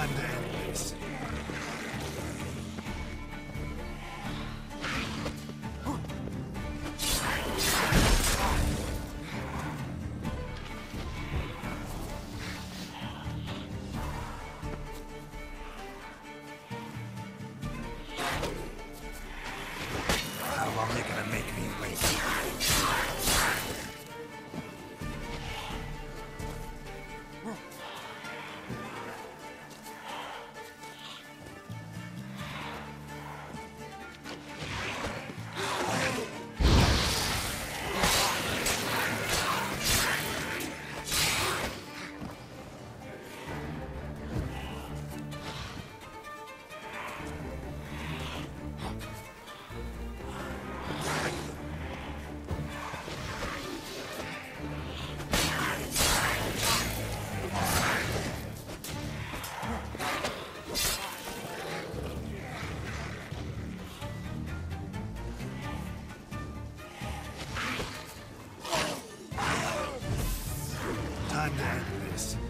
Time to end this. How long are they gonna make me wait? Time to end this.